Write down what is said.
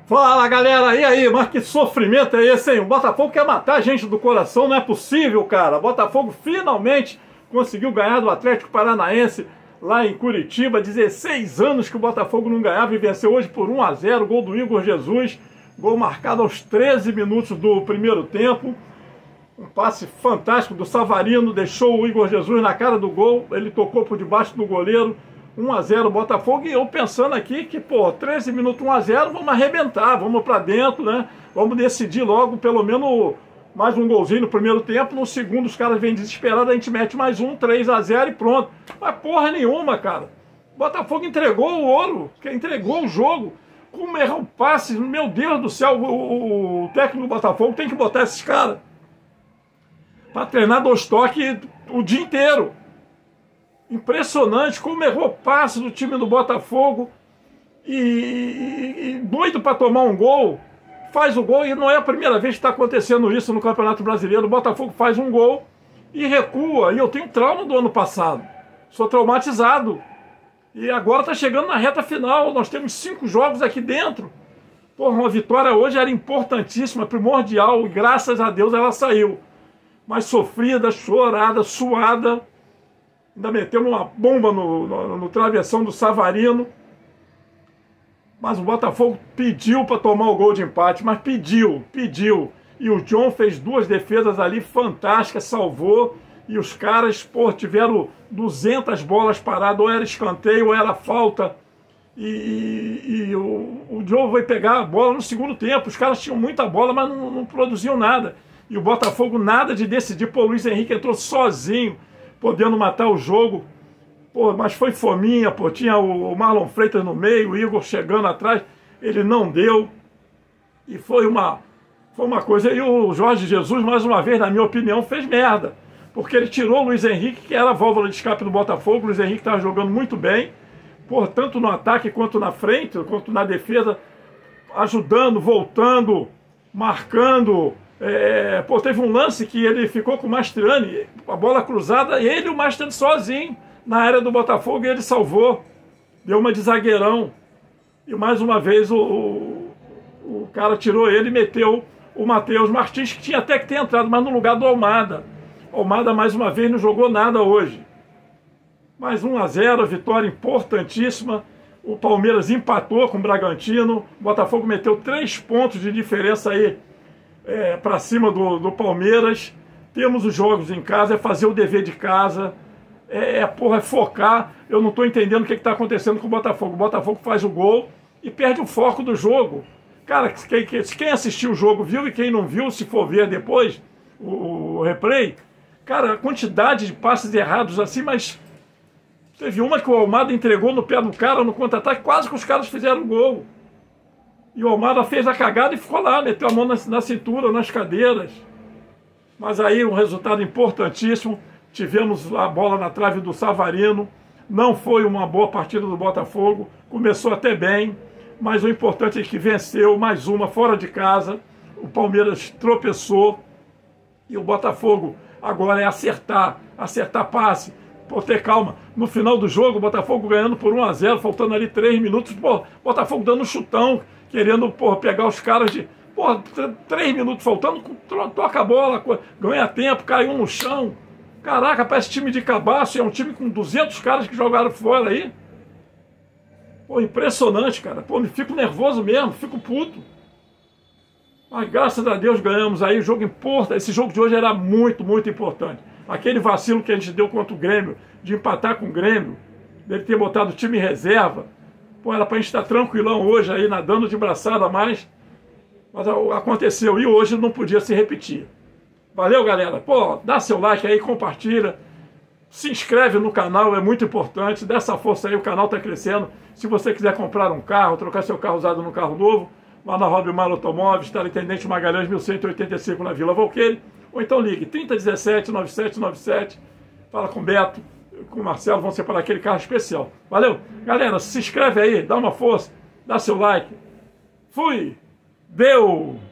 Fala galera, e aí? Mas que sofrimento é esse, hein? O Botafogo quer matar a gente do coração, não é possível, cara. O Botafogo finalmente conseguiu ganhar do Atlético Paranaense lá em Curitiba. 16 anos que o Botafogo não ganhava e venceu hoje por 1-0. Gol do Igor Jesus, gol marcado aos 13 minutos do primeiro tempo. Um passe fantástico do Savarino, deixou o Igor Jesus na cara do gol, ele tocou por debaixo do goleiro. 1-0 Botafogo, e eu pensando aqui que, pô, 13 minutos 1-0, vamos arrebentar, vamos pra dentro, né? Vamos decidir logo, pelo menos, mais um golzinho no primeiro tempo. No segundo, os caras vêm desesperados, a gente mete mais um, 3-0 e pronto. Mas porra nenhuma, cara. Botafogo entregou o ouro, entregou o jogo. Como errar o passe, meu Deus do céu, o técnico do Botafogo tem que botar esses caras pra treinar dois toques o dia inteiro. Impressionante como errou passe do time do Botafogo e doido para tomar um gol, faz o gol, e não é a primeira vez que está acontecendo isso no Campeonato Brasileiro. O Botafogo faz um gol e recua, e eu tenho trauma do ano passado, sou traumatizado, e agora está chegando na reta final, nós temos 5 jogos aqui dentro. Porra, uma vitória hoje era importantíssima, primordial, e graças a Deus ela saiu, mas sofrida, chorada, suada. Ainda metemos uma bomba no travessão do Savarino. Mas o Botafogo pediu para tomar o gol de empate, mas pediu. E o John fez 2 defesas ali fantásticas, salvou. E os caras, pô, tiveram 200 bolas paradas, ou era escanteio, ou era falta. E o John vai pegar a bola no segundo tempo. Os caras tinham muita bola, mas não produziam nada. E o Botafogo nada de decidir. Pô, o Luiz Henrique entrou sozinho, podendo matar o jogo. Pô, mas foi fominha, pô, tinha o Marlon Freitas no meio, o Igor chegando atrás, ele não deu, e foi uma coisa. E o Jorge Jesus, mais uma vez, na minha opinião, fez merda, porque ele tirou o Luiz Henrique, que era a válvula de escape do Botafogo. O Luiz Henrique estava jogando muito bem, pô, tanto no ataque quanto na frente, quanto na defesa, ajudando, voltando, marcando. Pô, teve um lance que ele ficou com o Mastriani, a bola cruzada, ele e o Mastriani sozinho na área do Botafogo, e ele salvou, deu uma de zagueirão, e mais uma vez o cara tirou ele e meteu o Matheus Martins, que tinha até que ter entrado, mas no lugar do Almada. Almada mais uma vez não jogou nada hoje. Mais 1-0, vitória importantíssima. O Palmeiras empatou com o Bragantino, o Botafogo meteu 3 pontos de diferença aí para cima do Palmeiras. Temos os jogos em casa, é fazer o dever de casa, é focar. Eu não estou entendendo o que está acontecendo com o Botafogo. O Botafogo faz o gol e perde o foco do jogo. Cara, quem assistiu o jogo viu, e quem não viu, se for ver depois o replay, cara, a quantidade de passes errados assim, mas teve uma que o Almada entregou no pé do cara no contra-ataque, quase que os caras fizeram o gol. E o Almada fez a cagada e ficou lá, meteu a mão na cintura, nas cadeiras. Mas aí um resultado importantíssimo. Tivemos a bola na trave do Savarino. Não foi uma boa partida do Botafogo. Começou até bem, mas o importante é que venceu mais uma fora de casa. O Palmeiras tropeçou. E o Botafogo agora é acertar passe. Pô, ter calma. No final do jogo, o Botafogo ganhando por 1-0, faltando ali 3 minutos. Pô, Botafogo dando um chutão, querendo, pô, pegar os caras de... Pô, 3 minutos faltando, toca a bola, ganha tempo, caiu no chão. Caraca, parece time de cabaço, e é um time com 200 caras que jogaram fora aí. Pô, impressionante, cara. Pô, me fico nervoso mesmo, fico puto. Mas graças a Deus ganhamos aí, o jogo importa. Esse jogo de hoje era muito, muito importante. Aquele vacilo que a gente deu contra o Grêmio, de empatar com o Grêmio, dele ter botado o time em reserva. Pô, era pra gente estar tranquilão hoje aí, nadando de braçada a mais. Mas aconteceu, e hoje não podia se repetir. Valeu, galera. Pô, dá seu like aí, compartilha. Se inscreve no canal, é muito importante. Dá essa força aí, o canal tá crescendo. Se você quiser comprar um carro, trocar seu carro usado num carro novo, lá na Robimar Automóveis, Intendente Magalhães, 1185, na Vila Valqueire. Ou então ligue 3017-9797. Fala com o Beto, com o Marcelo, vão separar aquele carro especial. Valeu? Galera, se inscreve aí, dá uma força, dá seu like. Fui! Deu!